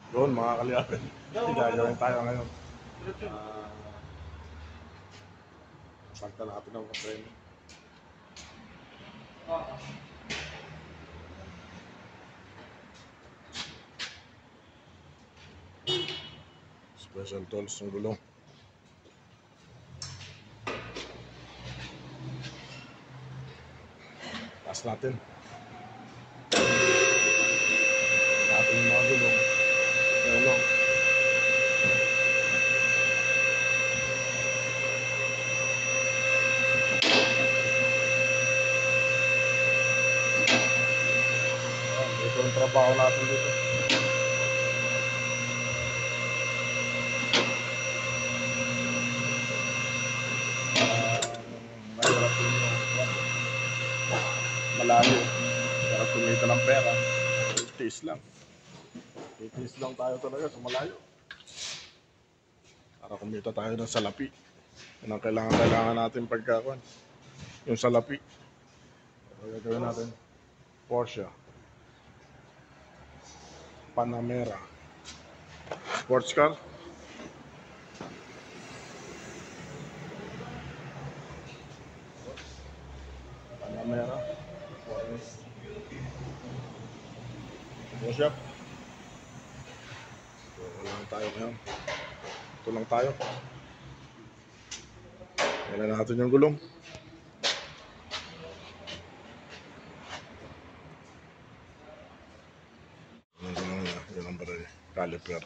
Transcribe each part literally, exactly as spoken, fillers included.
Doon mga kaliyapin. Hindi gagawin tayo ngayon. Ah, Pagta natin ang premyo. Special tools ng gulong. Taas natin. Natin yung mga gulong. Gulong. Ito ang trabaho natin dito. Mahirap din yung malayo. Para kumita ng pera. Tiis lang. Tiis lang tayo talaga sa malayo. Para kumita tayo ng salapi. Yan ang kailangan, kailangan natin pagkakuan. Yung salapi. So, gagawin natin. Porsche Panamera sports car. Panamera Porsche. So, wala lang tayo ngayon. Ito lang tayo. Kailan natin yung gulong. Yung gulong niya, yun ang baril. Caliper.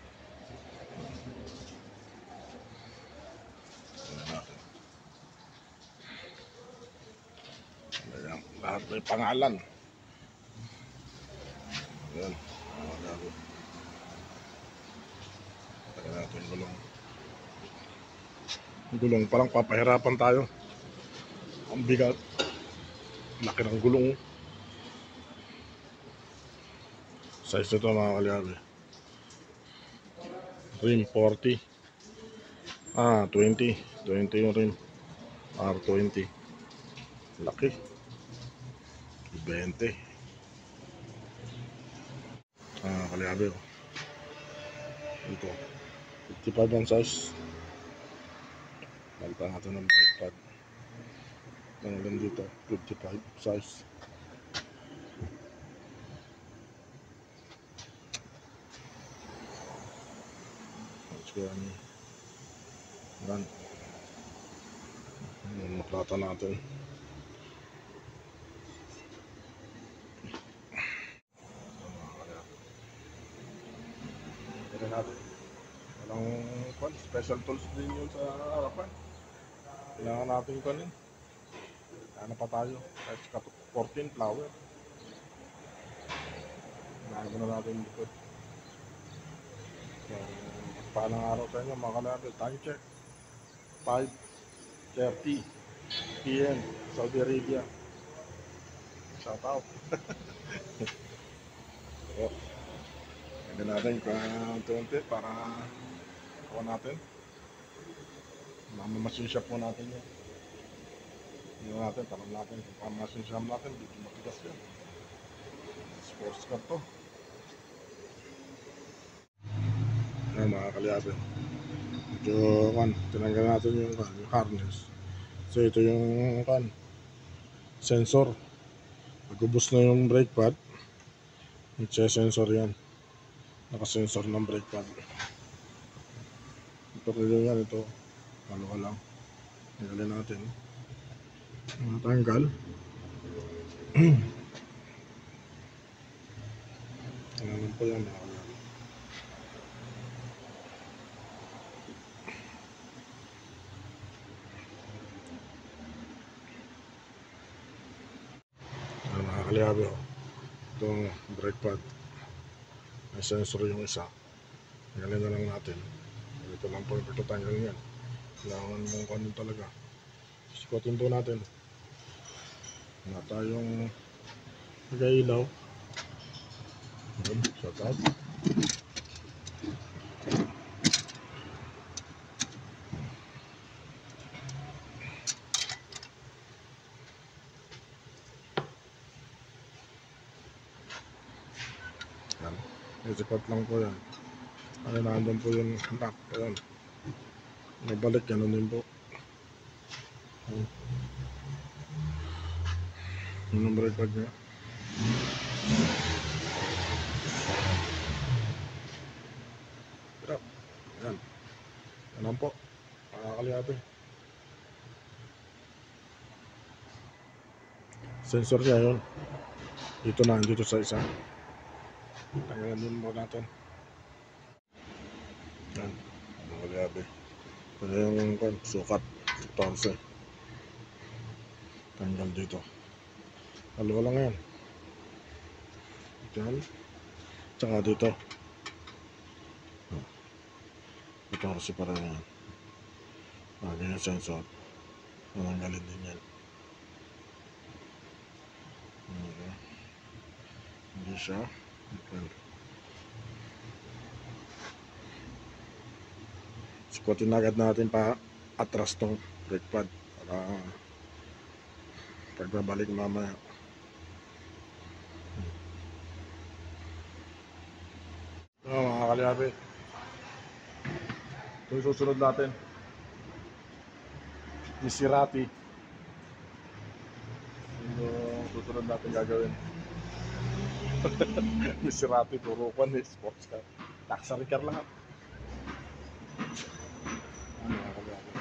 Kailan natin. Ayan, lahat may pangalan. Ayan. Kailan natin yung gulong. Yung gulong, parang papahirapan tayo. Ang bigat. Laki ng gulong. Size ito mga kalyabe. Rim forty. Ah, twenty. twenty yung rim. R twenty. Laki. twenty. Ah, kalyabe. Ito. fifty-five ang size. Palitan natin ng brake pad. Hanggang dito. fifty-five size. Kaya ni yan yung maklata natin. Kaya natin walang kwan, special tools din yun sa harapan. Kailangan natin kanin. Kaya pa tayo kahit fourteen flower. Kailangan na natin likod. So, palang araw sa inyo mga kalapit. Time check five thirty p m Saudi Arabia. Shout out. So, hindi natin konti-unti para kuha natin. Mamamasin siya po natin yun. Hindi natin, tanong natin. Mamamasin siya natin, dito matigas yan. Sports car to. Ayan mga kalyabe. Medyo kan, tinanggal natin yung, kan, yung harness. So ito yung kan, sensor. Nag-ubos na yung brake pad. Nag-sensor yan. Naka-sensor ng brake pad. Ito rin yan, ito. Ano ka lang. Tanggalin natin. Tanggal. Ano po yan mga kalyabe. Kalyabe ho. Itong brake pad. May sensor yung isa. Tanggalin na lang natin. Ito lang po yung pagtatanggal niyan. Kailangan mong kanin talaga. Sikotin po natin. Wala tayong nag-ailaw. Shut up. sipat lang po yan. Ano, nandun po yung knock. Ayan. Nabalik, ganun din po. Ayan. Yun ang brake pad niya. Hirap. Ayan. Ayan po. Nakakaliabe. Sensor niya yun. Dito na, dito sa isa. Tanggalan din mo natin. Yan. Nakakaliabe. Ito yung kan, sukat. fourteen. Tanggal dito. Dalawa lang yan. Yan. Tsaka dito. Ito kasi para yan. Lagi yung sensor. Nananggalin din yan. Okay. Hindi siya. Okay. Squatin agad natin pa atras tong brake pad para pagbabalik mamaya. Oh, mga kaliabe. Ito yung susunod natin. Maserati. Ito yung susunod natin gagawin. Maserati, puro kwan eh, sports car. Luxury car lahat. Ano mga kaliabe.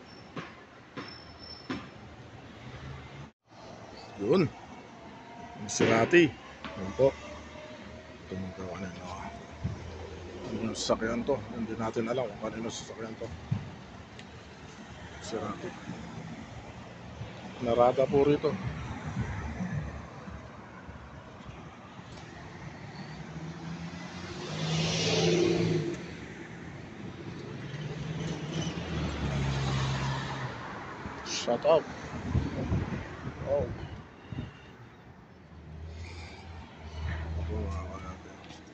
Yun. Maserati. Yun po. Ito mga kawanan. Oh. Ano yung sasakyan to? Hindi natin alam kung kanino sasakyan to. Maserati. Narada po rito. Shut up. Oh. Ito mga kaliabe.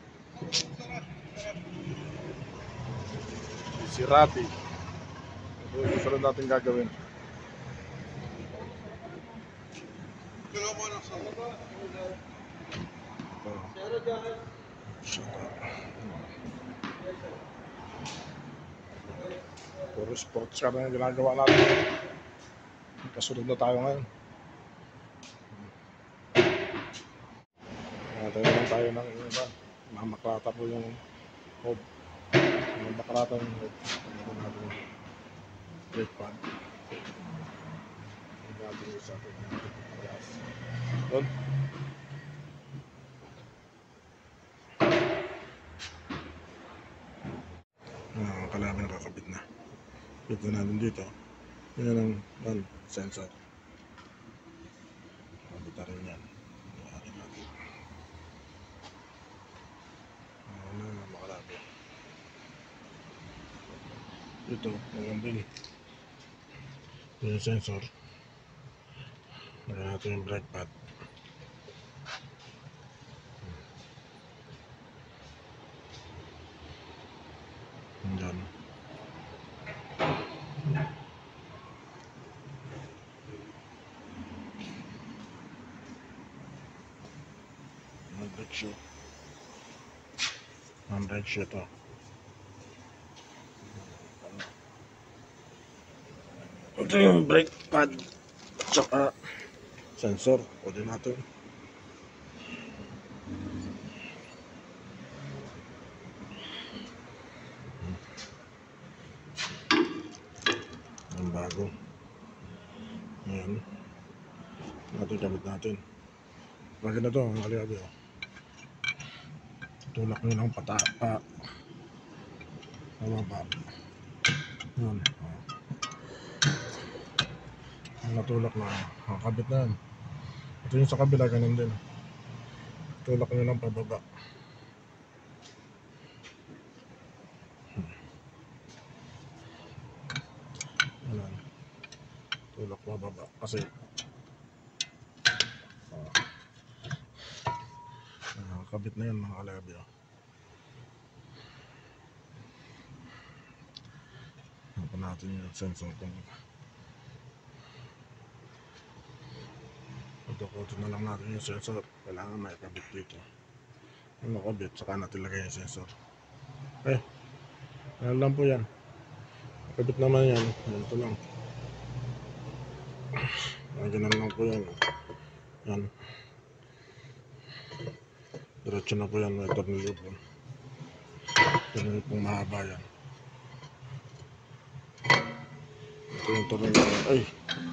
Maserati. Ito yung susunod natin gagawin. Oh. Shut up. Puro sports car na yung ginagawa natin. Kasunod na tayo ngayon. Tayo lang tayo ng iba. Mamaklata po yung hob. Mamaklata yung hob. Ano natin yung brake pad. Ano natin yung isa. Doon. Ah, kailangan nakakabit na. Ito natin dito. Yan ang yan, sensor. Kabit na rin yan. Yan natin. Ano na, makalabi. Ito, ngayon din. Ito yung sensor. Lagyan natin yung brake pad. Yan. Ang brake shoe. Ang brake shoe ito. Ito yung brake pad. Tsaka sensor. Pwede natin. Ang bago. Ayan. Natin gamit natin. Lagi na ito. Ang kaliabi. Tulak nyo ng pata. Pa. Pababa. Ayan. Ang natulak na. Nakakabit na yan. Ito yung sa kabila. Ganun din. Tulak nyo ng pababa. Ayan. Tulak pababa. Kasi nakakabit na yan mga kalabi. Hanapin natin yung sensor kung ito, ito na lang natin yung sensor. Kailangan may kabit dito. Yung nakabit, saka natin lagay yung sensor. Eh, ano lang po yan. Nakabit naman yan. Ganito lang. Ah, ganun lang po yan. Yan. Diretso na po yan. May tornilyo po. Tornilyo pong mahaba yan. Ito yung tornilyo. Ay!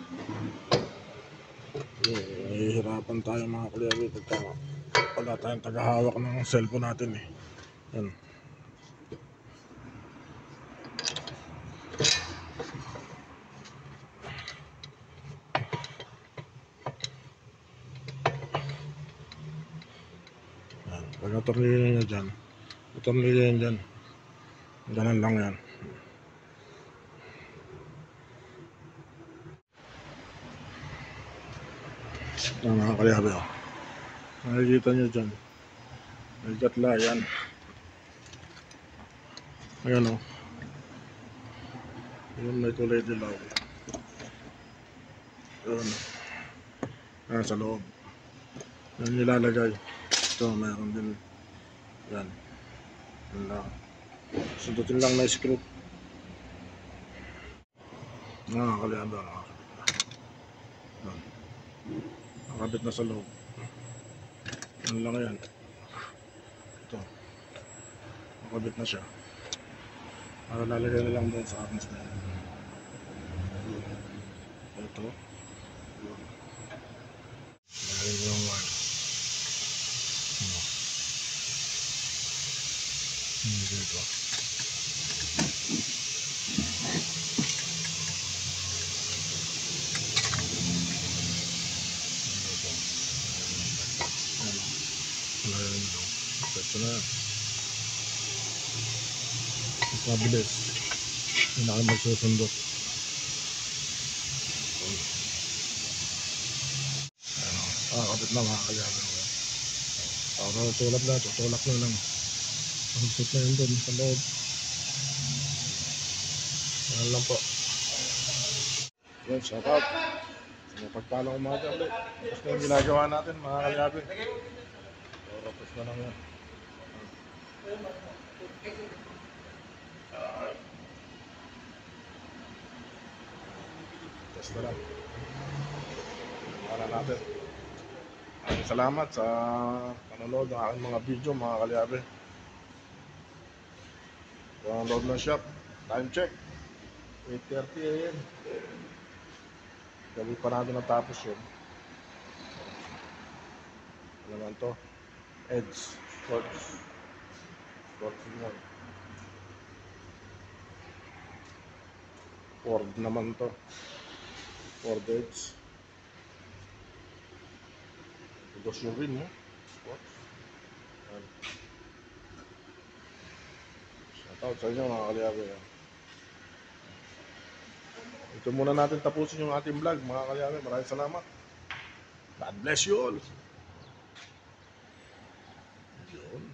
Nahihirapan tayo mga kalyabi pagka wala tayong tagahawak ng cellphone natin eh. Yan. Yan. Pag natornilyo nyo dyan, natornilyo yan dyan. Ganun lang yan. Yan mga kalyabi oh. Nakikita nyo dyan. May gatla yan. Ayan o. Ayan, may kulay dilaw. Ayan. Ayan sa loob. Yan nilalagay. Ito, mayroon din. Yan. Yan lang. Sundutin lang na screw. Nakakalihan ba? Yan. Nakabit na sa loob. Yan lang yan. Ito. Nakabit na siya. Para lalagay na lang doon sa arms na yan. Ito. Lagay yung wire. Ano? Hindi dito. Lagay yung doon. Ito na yan. Mas mabilis. Hindi na kayo magsusundot. Ah, kapit na mga kalyabi mo. Para tulap na, tutulak na lang. Pagpit na yun doon sa loob. Yan lang po. Yun, shout out. So, pagpalang umaga ulit. Tapos na yung ginagawa natin mga kalyabi. So, tapos na lang yan. Test na lang. Para natin. Maraming salamat sa panonood ng aking mga video mga kalyabe. Panonood ng shop. Time check eight thirty a m Gabi pa natin natapos yun. Ano naman to? Edge Sports Sports yun. Ford naman to. Ford Edge. Dos yung rin mo. Sports. Shoutout sa inyo mga kalyabe. Ito muna natin tapusin yung ating vlog mga kalyabe. Maraming salamat. God bless you all. Yun.